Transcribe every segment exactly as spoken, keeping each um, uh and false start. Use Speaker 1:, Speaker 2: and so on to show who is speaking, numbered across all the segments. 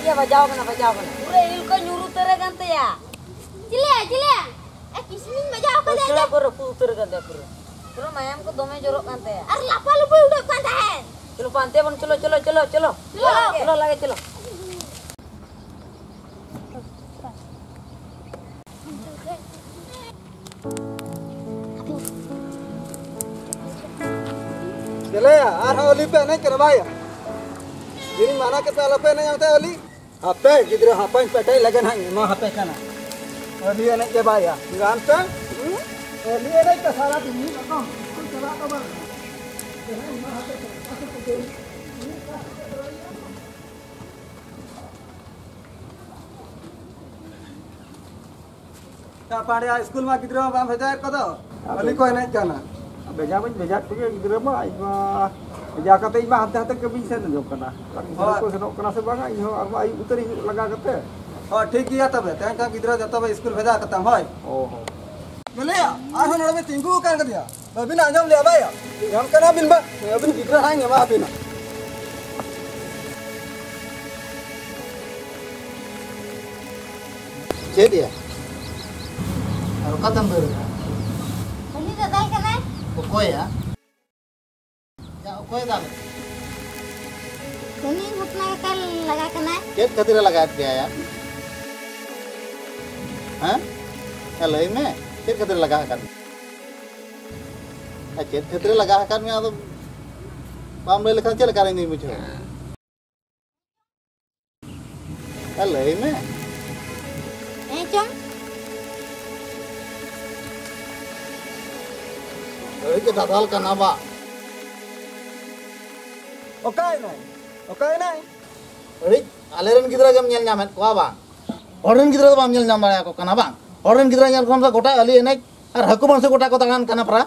Speaker 1: ya bajau kena bajau kena.
Speaker 2: Pura il ko nyuru tere gante ya.
Speaker 3: Cile cile. Eh kismin bajau ka
Speaker 1: Kira pura putar gante pura. Pura mayam ko dome jorok gante ya.
Speaker 3: Ar lapa lu boy udah kan tahan.
Speaker 1: Chalo pante bon chalo chalo chalo chalo. Chalo lage chalo.
Speaker 4: चले यार होली पे नहीं करवाया जिन माना के पहले पे नहीं आते होली आपे जिधर हापन पटे लगन है मां हापे kana होली नहीं के भाया गान पे होली नहीं के सारा दिन नहीं कम कुछ चला तो बस मां हापे ता पाड़े स्कूल में गिद्रो बा भेजा कदो होली कोई नहीं जाना बेजा बन बेजा तो गिद्रो मा आइबा बेजा कते इबा हाथ हाथ के बीच से न जो कना को सनो कना से बागा इहो अब आई उतरी लगा कते हां ठीक किया तबे तै का गिद्रो जतो बे स्कूल भेजा कतम होय ओहो बोले आ हन रे तिंगु का दिया अबिन आजम ले बाया हम कना बिन बा अबिन गिद्रो हांगे मा अबिन जे दिया और कदम बर
Speaker 3: Ini dadal kana?
Speaker 4: Okoy ya? Ya okoy dah.
Speaker 3: Ini mutna ka laga kana?
Speaker 4: Ket katira lगा दिया यार? हाँ? क्या लई में? Ket katira लगा कर? Ket katira लगा कर में तो पाम ले लिखा चल करेंगे मुझे. क्या लई में?
Speaker 3: Eh cung.
Speaker 4: Ini kita dadal kana ba? Okay nahi. Okay nahi. Rik, aleran gidra jam nyel nyamet ko ba? Oren gidra bam nyel nyam ba ko kana ba? Oren gidra nyel kom sa gota ali enek ar hakuman se gota ko tangan kana pra?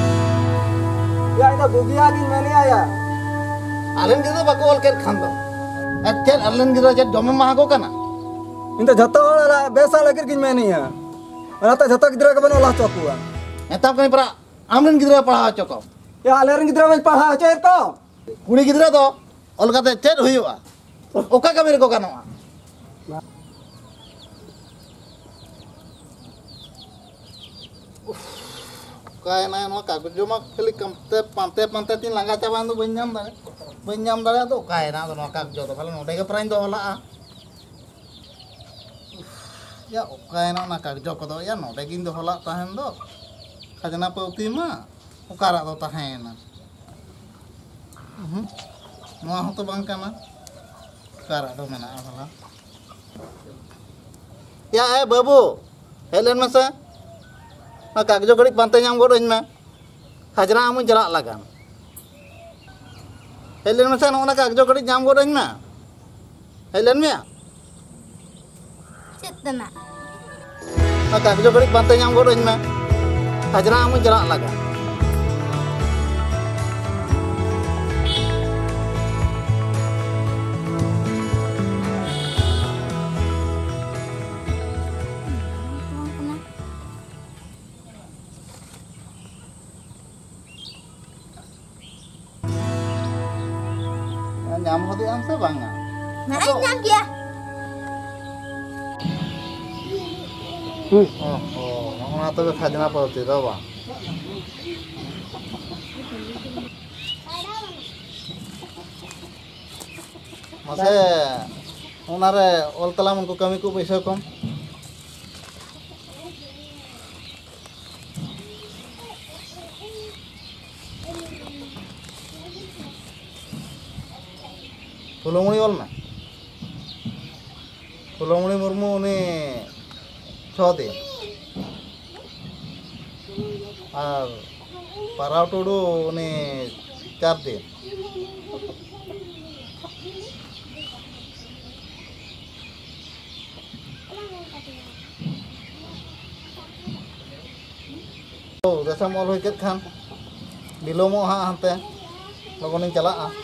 Speaker 4: Ya ina bugia din mane aya. Alen gidra ba ko ol ker khan do. Achen alen gidra jet dome ma ko kana. Inta jhato ala besa lagir kin mane ya. Rata jhato gidra ka bano lah chokua. Etam kani pra Amaran गिद्रा पढ़ा चको या आलेरन गिद्रा में पढ़ा chair को कुड़ी गिद्रा तो अलगाते chair हुईवा ओका का मेरे को कानवा काय ना नो कागज जो मा खाली कमते पांते पांते तीन लंगा चाबान दो बन्याम दारे बन्याम दारे तो काय ना नो कागज तो खाली नोडे के प्राइन दो होला या ओका ना ना कागज को दो या नोडे गिन दो होला ताहेन दो खजना पौती मा उकारा दो ताहेना हम्म नोआ हो तो बांग काना उकारा दो मेना होला या ए बाबू हेलेन मसे ना कागजो गड़ी पांते ᱧᱟᱢ गोडोñ में खजना आमु जला लगान हेलेन मसे नोना कागजो गड़ी ᱧᱟᱢ गोडोñ में हेलेन में
Speaker 3: Cetna.
Speaker 4: ना कागजो गड़ी पांते ᱧाम गोडोñ में खजना आमु जला लगा nyam hodi am se banga
Speaker 3: Mana nyam dia?
Speaker 4: oh oh ngona to khajna pauti do ba mase onare oltalam unko kami ku paisa kom Fulomuni ol na Fulomuni murmu ni छः दिन और पाराव टुडू ने चार दिन तो जैसा मॉल हुई के खान बिलोमो हाँ हंते लोगों ने चला आ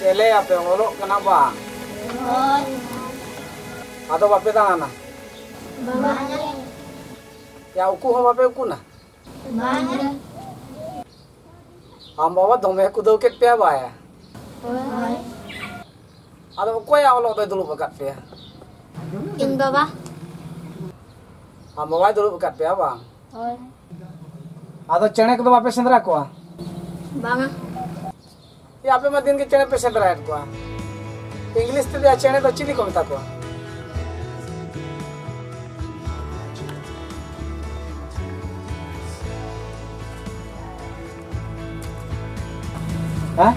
Speaker 5: चले आपे ओलो कना बा आदो बापे दाना या उकु हो बापे उकु ना आम बाबा दोमे कुदो के पे बाया आदो कोया ओलो दे दुलु बकत पे
Speaker 3: इन बाबा
Speaker 5: आम बाबा दुलु बकत पे बा आदो चने को बापे सेंद्रा को
Speaker 3: बांगा
Speaker 5: या पे मत दिन के चने पे सेंद्रा है को इंग्लिश ते दिया चने तो चिली को बता को हाँ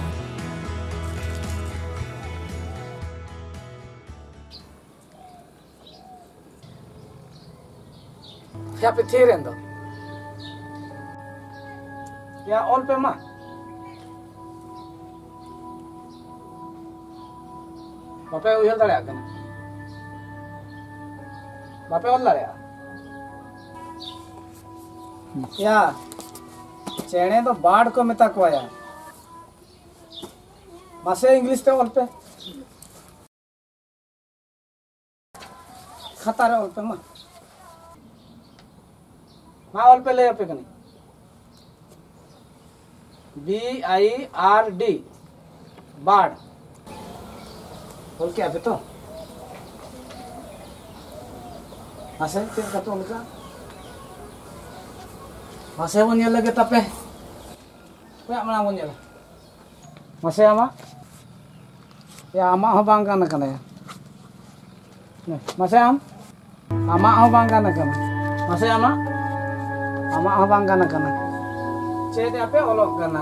Speaker 5: या पे थे रेंदो या ऑल पे मा बापे उहर दड़े आकन बापे ऑल दड़े या चेणे तो बाढ़ को मेता को आया मासे इंग्लिश ते ऑल पे खाता रे ऑल पे मा मा ऑल पे ले पे कनी बी आई आर डी बाढ़ बोल क्या पे तो मासे ते कतो लगा मासे वन ये लगे तपे कोया मना वन ये मासे आमा या आमा हो बांग काना कना या मासे आम आमा हो बांग काना कना मासे आमा आमा हो बांग काना कना चेद आपे ओलोक कना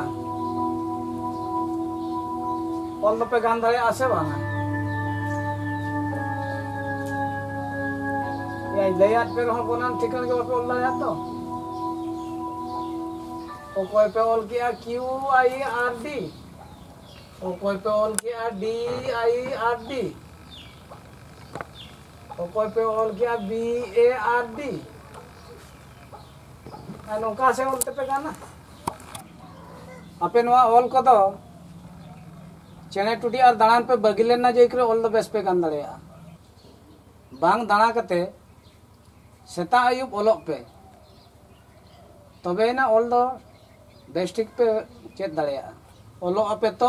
Speaker 5: ऑल पे गान धरे आसे बाना या लेयात पे रहो कोना ठिकान के पे ओल या तो ओ कोई पे ओल किया क्यू आई आर डी ओ कोई पे ऑल किया डी आई आर डी ओ कोई पे ऑल किया बी ए आर डी नौका से ऑल पे गाना अपे नवा ऑल को तो चेने टूटी और दाड़ान पे बगिले ना जाई करे ऑल द बेस्ट पे गान दड़ेया बांग दाड़ा कते सेता आयुब ओलोक पे तबे ना ऑल द बेस्टिक पे चेत दड़ेया ओलो अपे तो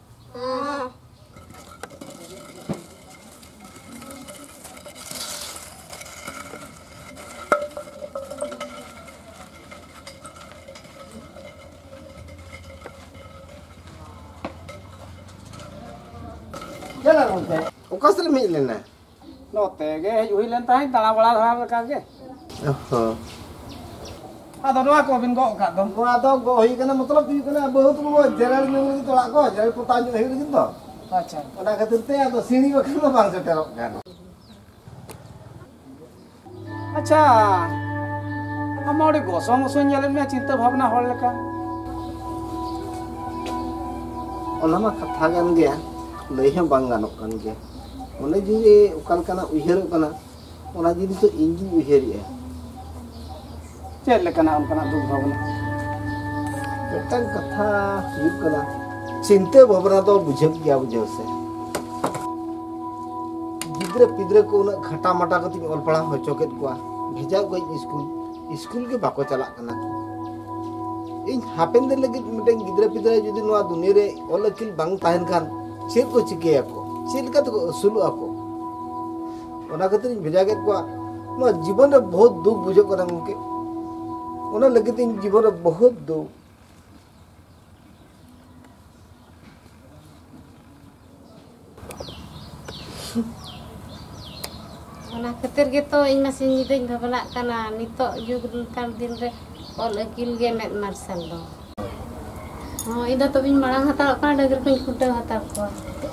Speaker 6: Jalan onte. Oka sel mi lena.
Speaker 5: नोते गे हुई लेन ताई दाड़ा बड़ा धरा रखा के
Speaker 6: Oh.
Speaker 5: आदो नवा को बिन गो का दो
Speaker 6: Gua do go hi kana matlab hi kana bahut bo jeral me ngi tolak ko jeral pota ju hi gitu.
Speaker 5: अच्छा
Speaker 6: Ona khatir te ado sini bakan do bang seterok kan.
Speaker 5: अच्छा हमारे गोसों गोसों जले में चिंता भावना होल लेका
Speaker 6: Ona ma katha gan ge lei hem bang ganok kan ge. Ona ji ukal kana uher kana ona ji to inji uher ya.
Speaker 5: चल लेका ना उनका दुख भावना
Speaker 6: Metang katha hi kana cinte bhabna to bujhab gya bujhab se. Gidre pidre ko una khata mata kati ol pada ho choket ko bheja ko school school ke bako chalak kana. In happen der lagi metang gidre pidre jodi noa dunia re ol akil bang tahen kan chel ko chike ako chel ka to sulu ako. Ona khatir bheja ke ko no जीवन रे बहुत दुख बुझे को उनके उन्हें लगे तीन जीवन रे बहुत दुख
Speaker 2: ᱚᱱᱟ ᱠᱷᱟᱹᱛᱤᱨ ᱜᱮᱛᱚ ᱤᱧ ᱢᱟᱥᱮ ᱧᱤᱫᱟᱹᱧ ᱵᱷᱟᱵᱱᱟᱜ ᱠᱟᱱᱟ ᱱᱤᱛᱚᱜ ᱡᱩᱜᱽ ᱞᱮᱠᱟᱱ ᱫᱤᱱ ᱨᱮ ᱚᱞ ᱟᱹᱠᱤᱞ ᱜᱮ ᱢᱮᱫ ᱢᱟᱨᱥᱟᱞ ᱫᱚ ᱦᱚᱸ ᱤᱧ ᱫᱚ ᱛᱚᱵᱮᱧ ᱢᱟᱲᱟᱝ ᱦᱟᱛᱟᱲᱚᱜ ᱠᱟᱱᱟ ᱰᱟᱹᱝᱨᱤ ᱠᱚᱧ ᱠᱷᱩᱱᱴᱟᱹᱣ ᱦᱟᱛᱟᱲ ᱠᱚᱣᱟ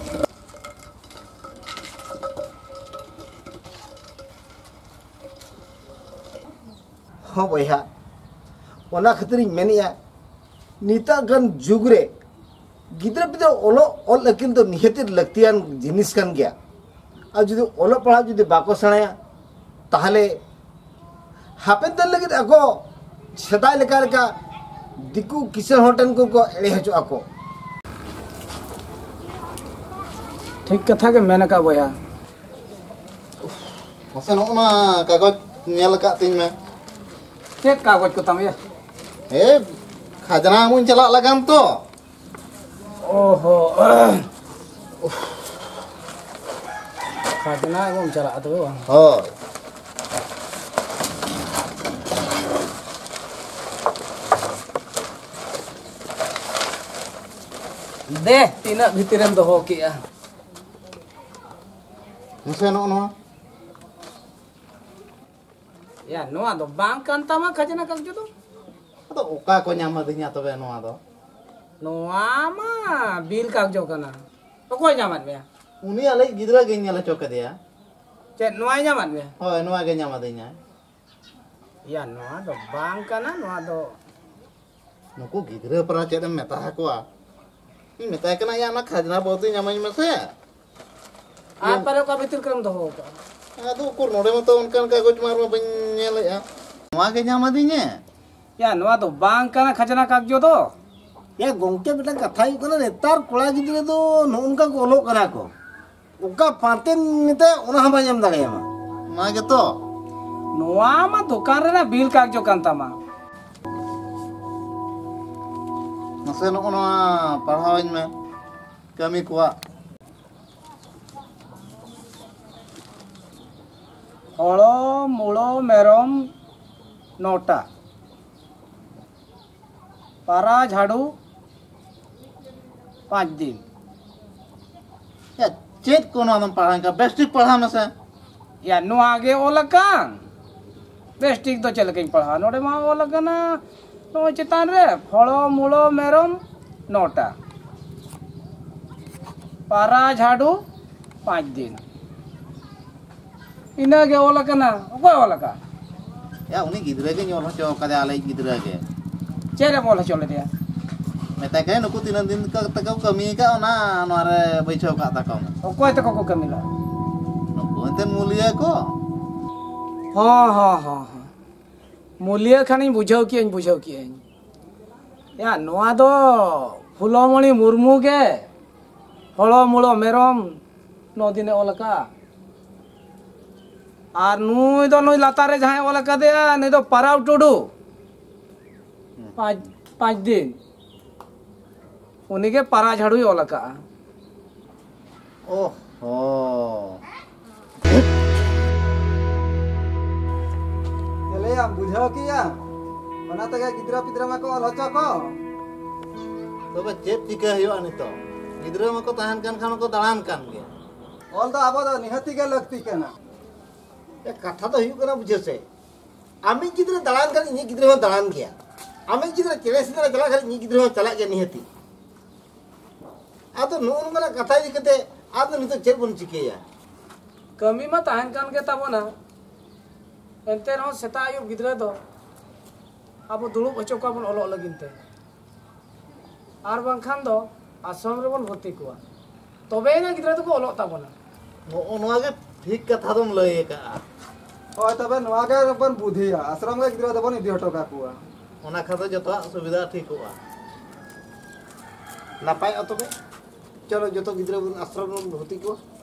Speaker 6: हाँ भैया ओना खातिर मेनिया निता गन जुग रे गिद्रा पिद्रा ओलो ओल अकिल तो निहतिर लगतियान जिनिस कान गया आ जुदि ओलो पढ़ा जुदि बाको सणाया ताहले हापेन दल लगे आको छदाय लेका लेका दिकु किसन होटन को को एड़े हचो आको
Speaker 5: ठीक कथा के मैंने का बया
Speaker 4: मसे नोना कागज नेल का तीन में
Speaker 5: चेक कागज को तम या
Speaker 4: ए खाजना मुन चला लगाम तो
Speaker 5: ओहो खाजना एवं चला तो
Speaker 4: हो
Speaker 5: दे तीना भीतरेम दोहो किया
Speaker 4: मसे नोना
Speaker 5: या नोआ दो बांग कांता मा खजना कागज तो
Speaker 4: तो ओका को ᱧᱟᱢ ᱟᱫᱤᱧᱟ तबे नोआ दो
Speaker 5: नोआ मा बिल कागज कना ओकोय ᱧᱟᱢᱟᱫ ᱢᱮᱭᱟ
Speaker 4: उनी आले गिदरा गे ᱧᱮᱞ ᱦᱚᱪᱚ ᱠᱮᱫᱮᱭᱟ
Speaker 5: ᱪᱮᱫ ᱱᱚᱣᱟ ᱧᱟᱢᱟᱫ ᱢᱮᱭᱟ
Speaker 4: ᱦᱳᱭ ᱱᱚᱣᱟ ᱜᱮ ᱧᱟᱢ ᱟᱫᱤᱧᱟ
Speaker 5: या नोआ दो बांग काना नोआ दो
Speaker 4: नुकु गिदरा परा चेद एम मेता हाकोआ ᱤᱧ ᱢᱮᱛᱟᱭ ᱠᱟᱱᱟ ᱭᱟ ᱚᱱᱟ ᱠᱷᱟᱡᱱᱟ ᱵᱚᱫᱤ ᱧᱟᱢᱟᱹᱧ ᱢᱮᱥᱮ
Speaker 5: ᱟᱨ ᱯᱟᱨᱚ ᱠᱟ ᱵᱷᱤᱛᱤᱨ ᱠᱨᱮᱢ ᱫᱚᱦᱚ ᱠᱟ
Speaker 4: ᱟᱫᱚ ᱩᱠᱩᱨ ᱱᱚᱰᱮ ᱢᱟᱛᱚ ᱚᱱᱠᱟᱱ ᱠᱟᱜᱚᱡᱽ ᱢᱟᱨ ᱢᱟ ᱵᱟᱹᱧ ᱧᱮᱞᱮᱜᱼᱟ ᱱᱚᱣᱟ ᱜᱮ ᱧᱟᱢ ᱟᱫᱤᱧᱟ
Speaker 5: या नोआ दो बांग काना खजना कागज दो
Speaker 6: या गोंके बेटा कथा हुई कना नेतार कोड़ा गिदरे दो नोनका को ओलोक कना को ओका पाते निते ओना हम बायम दाड़ेयामा
Speaker 4: ᱚᱱᱟ ᱜᱮᱛᱚ
Speaker 5: नोआ मा दुकान रे ना बिल कागज कांता मा
Speaker 4: ᱢᱟᱥᱮ ᱱᱚᱜᱼᱚ ᱱᱚᱣᱟ ᱯᱟᱲᱦᱟᱣᱟᱹᱧ ᱢᱮ ᱠᱟᱹᱢᱤ ᱠᱚᱣᱟᱜ
Speaker 5: हलो मूलो मेरम नौटा पारा झाड़ू पाँच दिन
Speaker 4: 야 चेद को नोआ दम पढ़ाई का बेस्टिक पढ़ा मेसे
Speaker 5: या नो आगे ओलकान बेस्टिक तो चल के पढ़ा नोडे मा ओलकाना नो चितान रे फलो मूलो मेरम नौटा पारा झाड़ू पाँच दिन इना गे ओलकाना ओको ओलका
Speaker 4: 야 उनी गिदरा गे ᱧᱚᱞ ᱦᱚᱪᱚ ᱠᱟᱫᱮ आले गिदरा गे
Speaker 5: चेरे बोल चले दिया
Speaker 4: ᱢᱮᱛᱟᱭ ᱠᱟᱹᱱᱟᱹᱧ ᱱᱩᱠᱩ ᱛᱤᱱᱟᱹᱜ ᱫᱤᱱ ᱛᱟᱠᱚ ᱠᱟᱹᱢᱤ ᱠᱟᱜ ᱚᱱᱟ ᱱᱚᱣᱟ ᱨᱮ ᱵᱟᱹᱭᱪᱷᱟᱹᱣ ᱠᱟᱜ ᱛᱟᱠᱚ ᱢᱮ
Speaker 5: ओकोय तक को कमिला
Speaker 4: ᱱᱩᱠᱩ ᱮᱱᱛᱮ ᱢᱩᱞᱤᱭᱟᱹ ᱠᱚ
Speaker 5: हाँ हाँ हाँ हाँ मूल्य खानी बुझाव किए बुझाव किए या नोआ दो फुलमणि मुर्मू के हलो मूलो मेरम नौ दिने ओलका और नुई दो नुई लातारे जहाँ ओलका दे नहीं तो पराव टुडू पाँच पाँच दिन उन्हीं के पारा झाड़ू ही ओलका
Speaker 4: ओहो
Speaker 7: चले हम बुझाओ किया बना तक गिदरा पिदरा मा को अलचा को
Speaker 4: तबे चेद चिका हुआ नितो गिदरा मको तहन कान खान को दालान कान गे
Speaker 7: ऑल द आबो द निहति के लगती केना
Speaker 6: ए कथा तो हुई कना बुझे से आमी गिदरा दालान कर इनी गिदरा दालान गया आमी गिदरा चले सिदरा चला कर इनी गिदरा चला गया निहति आतो नोन मना कथा दी कते आदो नितो चेद बन चिकेया
Speaker 5: कमी मा तहन कान के ताबोना एंते रहो सेता आयु गिदरा दो अब दुड़ुब हचो का बन ओलो लगिनते आर बांखान दो आश्रम रे बन भर्ती कुआ तबे ना गिदरा तो को ओलो ताबोना
Speaker 4: नोआ नोआ गे ठीक कथा दम लय का
Speaker 7: ओय तबे नवा के बन बुधिया आश्रम के गिदरा दबन इदि हटो का कुआ
Speaker 4: ओना खातो जतो सुविधा ठीक हुआ
Speaker 6: नापाय अतबे चलो जतो गिदरा आश्रम भर्ती को